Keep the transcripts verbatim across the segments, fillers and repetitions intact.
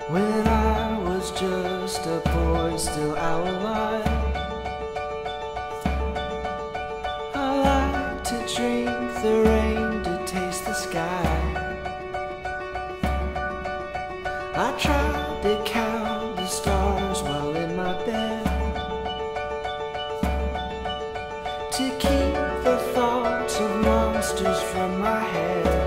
when I was just a boy still out alive. I like to drink the rain to taste the sky. I tried to count the stars while in my bed, to keep the thoughts of monsters from my head.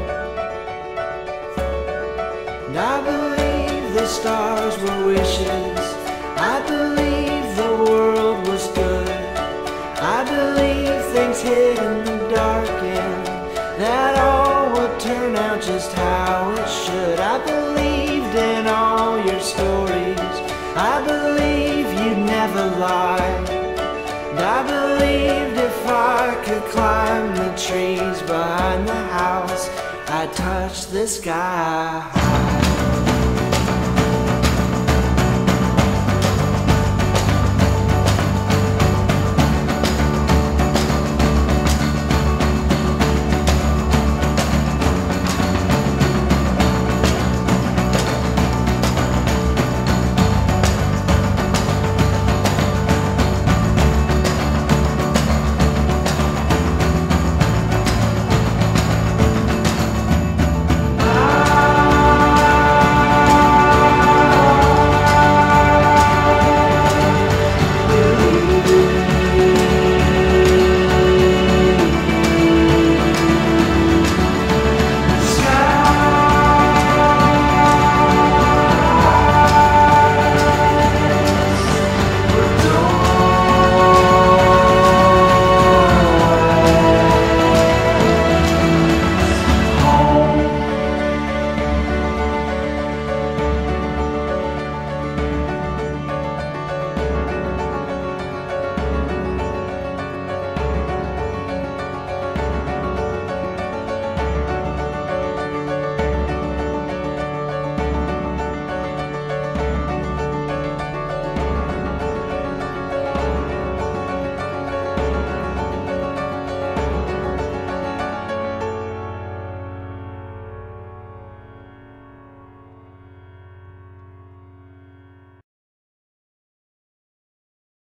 And I believe the stars were wishes, I believe the world was good, I believe things hid in the dark and that all would turn out just how it should. I believed in all your stories, I believe you'd never lie. And I believed if I could climb the trees behind the house, I'd touch the sky.